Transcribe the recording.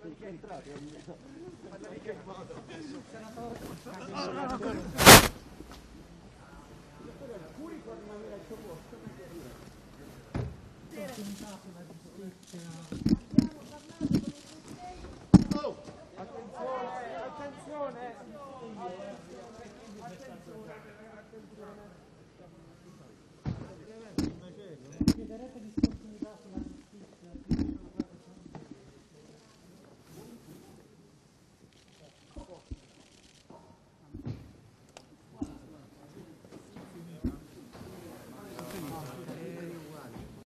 che è entrato. Alcuni può rimanere al suo posto. Attenzione! Chiederete di scontinuità sulla